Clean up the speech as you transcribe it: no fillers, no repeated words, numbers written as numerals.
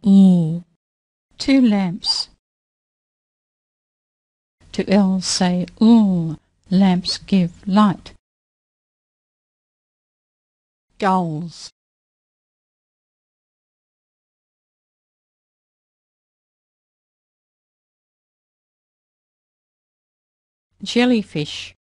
Ooh. 2 lamps. To L say ooh, lamps give light. Gulls. Jellyfish.